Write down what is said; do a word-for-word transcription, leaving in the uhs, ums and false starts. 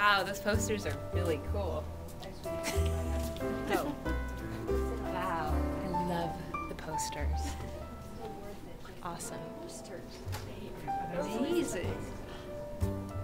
Wow, those posters are really cool. Oh. Wow, I love the posters. Awesome. Amazing.